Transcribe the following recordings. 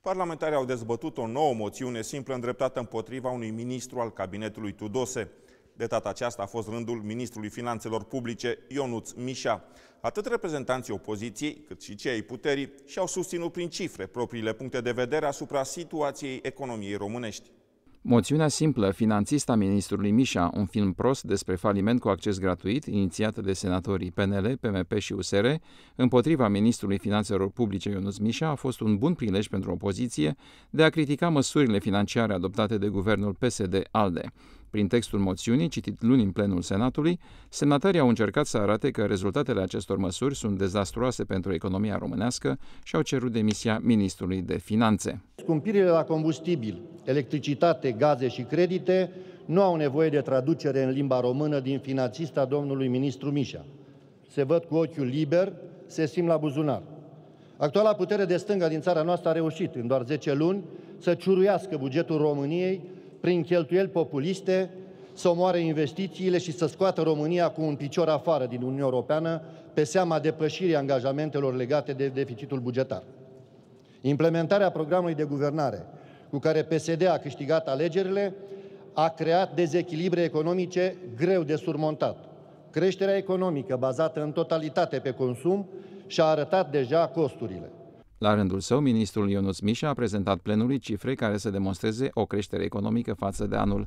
Parlamentarii au dezbătut o nouă moțiune simplă îndreptată împotriva unui ministru al cabinetului Tudose. De data aceasta a fost rândul ministrului Finanțelor Publice, Ionuț Mișa. Atât reprezentanții opoziției, cât și cei ai puterii și-au susținut prin cifre propriile puncte de vedere asupra situației economiei românești. Moțiunea simplă, finanțistă a ministrului Mișa, un film prost despre faliment cu acces gratuit, inițiată de senatorii PNL, PMP și USR, împotriva ministrului Finanțelor Publice Ionuț Mișa, a fost un bun prilej pentru opoziție de a critica măsurile financiare adoptate de guvernul PSD-ALDE. Prin textul moțiunii, citit luni în plenul Senatului, semnatarii au încercat să arate că rezultatele acestor măsuri sunt dezastruoase pentru economia românească și au cerut demisia ministrului de Finanțe. Scumpirile la combustibil, electricitate, gaze și credite nu au nevoie de traducere în limba română din finanțista domnului ministru Mișa. Se văd cu ochiul liber, se simt la buzunar. Actuala putere de stânga din țara noastră a reușit în doar 10 luni să ciuruiască bugetul României prin cheltuieli populiste, să omoare investițiile și să scoată România cu un picior afară din Uniunea Europeană pe seama depășirii angajamentelor legate de deficitul bugetar. Implementarea programului de guvernare cu care PSD a câștigat alegerile a creat dezechilibre economice greu de surmontat. Creșterea economică bazată în totalitate pe consum și-a arătat deja costurile. La rândul său, ministrul Ionuț Mișa a prezentat plenului cifre care să demonstreze o creștere economică față de anul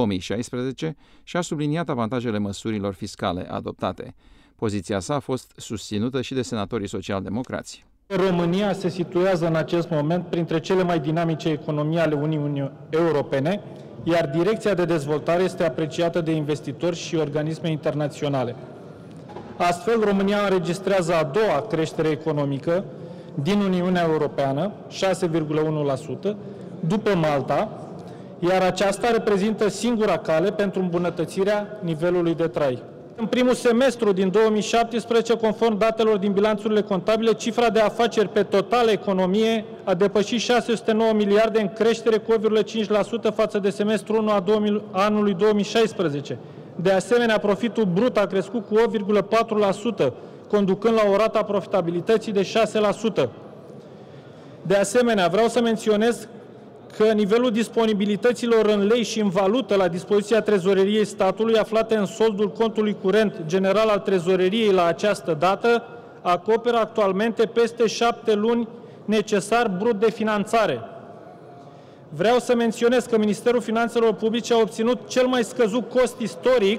2016 și a subliniat avantajele măsurilor fiscale adoptate. Poziția sa a fost susținută și de senatorii social-democrați. România se situează în acest moment printre cele mai dinamice economii ale Uniunii Europene, iar direcția de dezvoltare este apreciată de investitori și organisme internaționale. Astfel, România înregistrează a doua creștere economică din Uniunea Europeană, 6,1%, după Malta, iar aceasta reprezintă singura cale pentru îmbunătățirea nivelului de trai. În primul semestru din 2017, conform datelor din bilanțurile contabile, cifra de afaceri pe totală economie a depășit 609 miliarde în creștere cu 8,5% față de semestrul 1 a anului 2016. De asemenea, profitul brut a crescut cu 8,4%, conducând la o rată a profitabilității de 6%. De asemenea, vreau să menționez că nivelul disponibilităților în lei și în valută la dispoziția Trezoreriei statului, aflate în soldul contului curent general al Trezoreriei la această dată, acoperă actualmente peste 7 luni necesar brut de finanțare. Vreau să menționez că Ministerul Finanțelor Publice a obținut cel mai scăzut cost istoric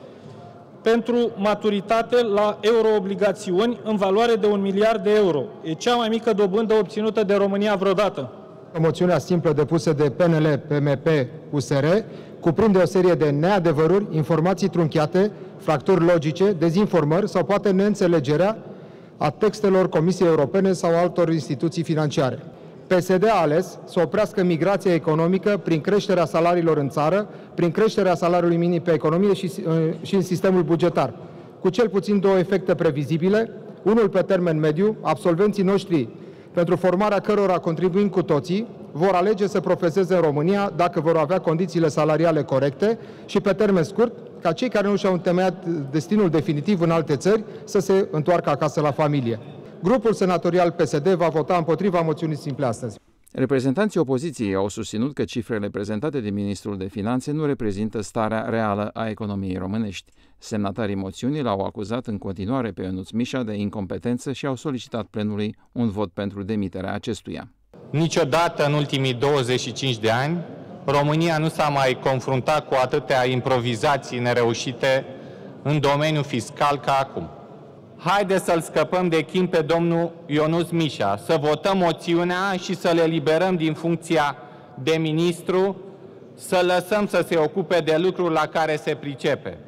pentru maturitate la euroobligațiuni în valoare de 1 miliard de euro. E cea mai mică dobândă obținută de România vreodată. Moțiunea simplă depusă de PNL, PMP, USR cuprinde o serie de neadevăruri, informații trunchiate, fracturi logice, dezinformări sau poate neînțelegerea a textelor Comisiei Europene sau altor instituții financiare. PSD a ales să oprească migrația economică prin creșterea salariilor în țară, prin creșterea salariului minim pe economie și în sistemul bugetar, cu cel puțin două efecte previzibile, unul pe termen mediu, absolvenții noștri, pentru formarea cărora contribuim cu toții, vor alege să profeseze în România dacă vor avea condițiile salariale corecte și pe termen scurt, ca cei care nu și-au întemeiat destinul definitiv în alte țări să se întoarcă acasă la familie. Grupul senatorial PSD va vota împotriva moțiunii simple astăzi. Reprezentanții opoziției au susținut că cifrele prezentate de ministrul de Finanțe nu reprezintă starea reală a economiei românești. Semnatarii moțiunii l-au acuzat în continuare pe Ionuț Mișa de incompetență și au solicitat plenului un vot pentru demiterea acestuia. Niciodată în ultimii 25 de ani România nu s-a mai confruntat cu atâtea improvizații nereușite în domeniul fiscal ca acum. Haideți să-l scăpăm de chin pe domnul Ionuț Mișa, să votăm moțiunea și să-l eliberăm din funcția de ministru, să lăsăm să se ocupe de lucruri la care se pricepe.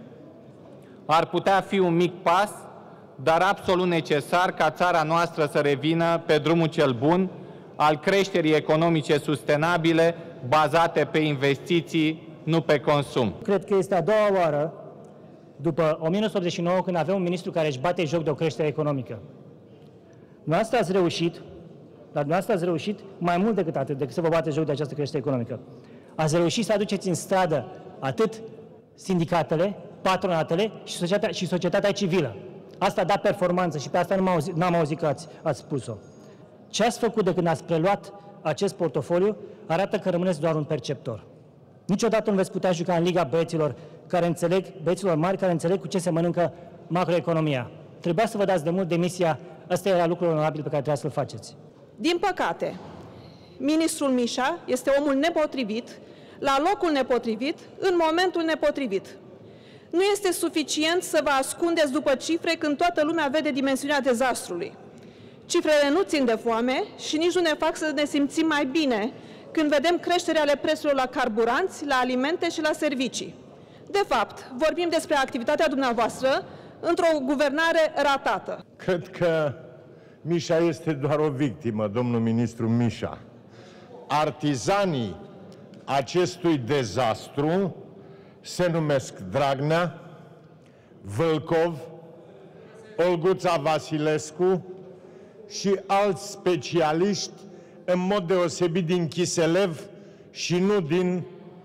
Ar putea fi un mic pas, dar absolut necesar ca țara noastră să revină pe drumul cel bun al creșterii economice sustenabile, bazate pe investiții, nu pe consum. Cred că este a doua oară după 1989, când avem un ministru care își bate joc de o creștere economică. Dumneavoastră ați reușit, dar dumneavoastră ați reușit mai mult decât atât, decât să vă bate joc de această creștere economică. Ați reușit să aduceți în stradă atât sindicatele, patronatele și societatea civilă. Asta a dat performanță și pe asta n-am auzit că ați spus-o. Ce ați făcut de când ați preluat acest portofoliu, arată că rămâneți doar un perceptor. Niciodată nu veți putea juca în liga băieților mari care înțeleg cu ce se mănâncă macroeconomia. Trebuia să vă dați de mult demisia, ăsta era lucrul onorabil pe care trebuia să-l faceți. Din păcate, ministrul Mișa este omul nepotrivit, la locul nepotrivit, în momentul nepotrivit. Nu este suficient să vă ascundeți după cifre când toată lumea vede dimensiunea dezastrului. Cifrele nu țin de foame și nici nu ne fac să ne simțim mai bine când vedem creșterea ale prețurilor la carburanți, la alimente și la servicii. De fapt, vorbim despre activitatea dumneavoastră într-o guvernare ratată. Cred că Mișa este doar o victimă, domnul ministru Mișa. Artizanii acestui dezastru se numesc Dragnea, Vâlcov, Olguța Vasilescu și alți specialiști, în mod deosebit din Chiselev și nu din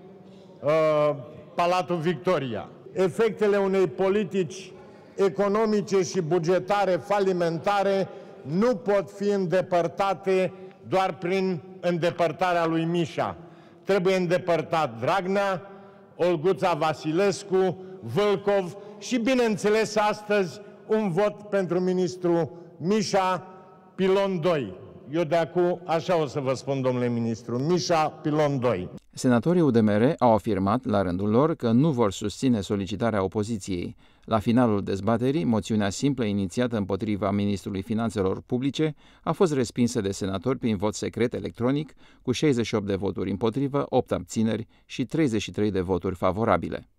Palatul Victoria. Efectele unei politici economice și bugetare falimentare nu pot fi îndepărtate doar prin îndepărtarea lui Mișa. Trebuie îndepărtat Dragnea, Olguța Vasilescu, Vâlcov și, bineînțeles, astăzi un vot pentru ministrul Mișa, pilon 2. Eu de acum așa o să vă spun, domnule ministru, Mișa, pilon 2. Senatorii UDMR au afirmat, la rândul lor, că nu vor susține solicitarea opoziției. La finalul dezbaterii, moțiunea simplă inițiată împotriva ministrului Finanțelor Publice a fost respinsă de senatori prin vot secret electronic, cu 68 de voturi împotrivă, 8 abțineri și 33 de voturi favorabile.